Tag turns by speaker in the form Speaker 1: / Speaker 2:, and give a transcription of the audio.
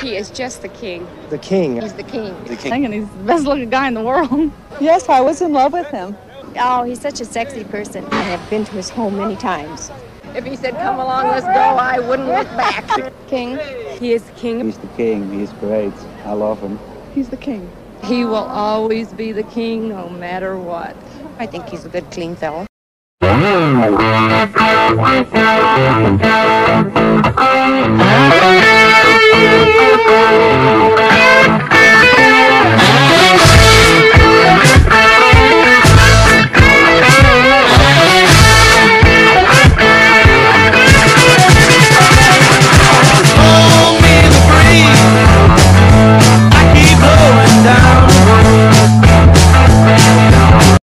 Speaker 1: He is just the king.
Speaker 2: The king.
Speaker 1: He's the king.
Speaker 2: The king.
Speaker 3: Thinking he's the best looking guy in the world.
Speaker 4: Yes, I was in love with him.
Speaker 1: Oh, he's such a sexy person. I have been to his home many times.
Speaker 5: If he said, come along, let's go, I wouldn't look back.
Speaker 1: King. He is the king.
Speaker 6: He's the king. He's great. I love him.
Speaker 4: He's the king.
Speaker 3: He will always be the king no matter what.
Speaker 1: I think he's a good, clean fellow.